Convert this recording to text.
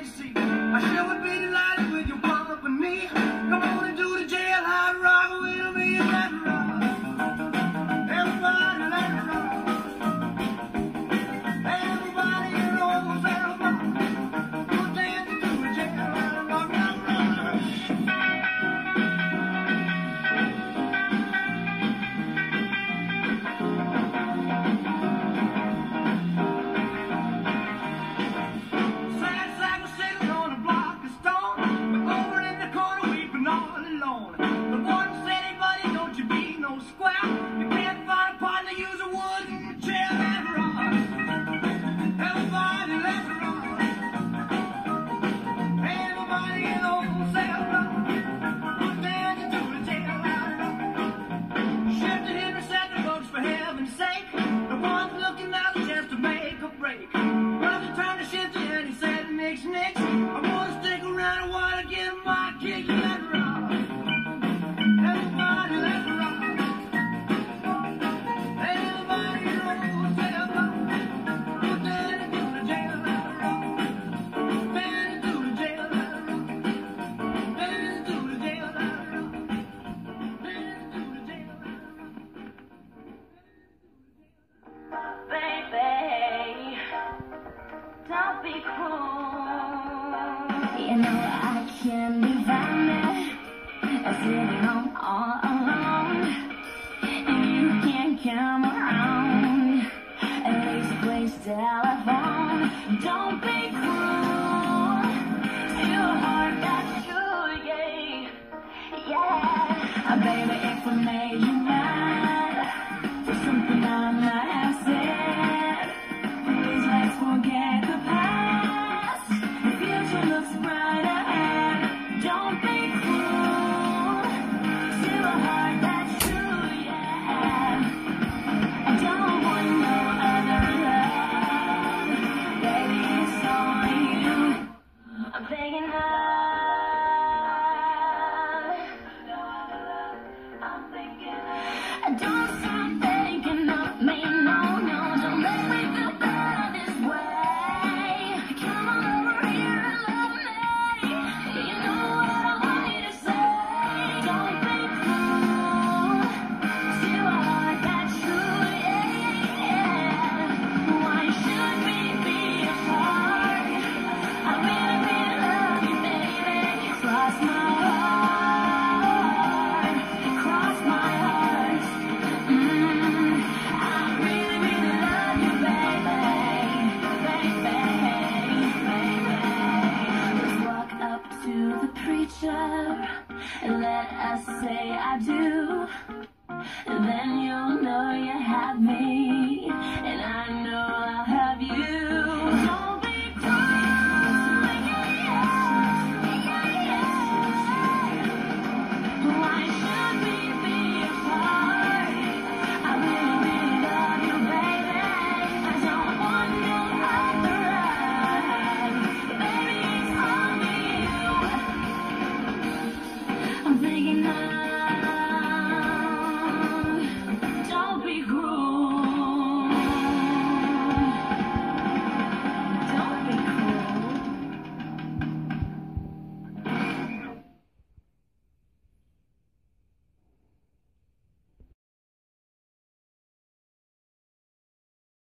see. I sure would be delighted with your company. Come on and do the jailhouse rock with me and let it rock. Everybody let it rock. Everybody knows everybody. We'll dance to the jailhouse rock, rock, rock. Sad sack was sitting on a block of stone, over in the corner weeping all alone. The one said, "Hey buddy, don't you be no square. You can't find a partner, use a wooden chair and rock. Everybody let it rock. Everybody in the whole cell rock. We're dancing to the jailhouse rock." Shifted Henry said to folks, for heaven's sake, the one's looking out just to make a break. Brother turned to Shifty and he said, "Nix, nix, I wanna stick around and wanna get my kick. Let it rock. Everybody let it rock. Everybody in the whole cell rock. We're dancing to the jailhouse rock. Dancing to the jailhouse rock. Dancing to the jailhouse rock. Dancing to the jailhouse rock. Baby, don't be cruel. You know I can't be found there, sitting home all alone. You can't come around, at least place telephone. Don't be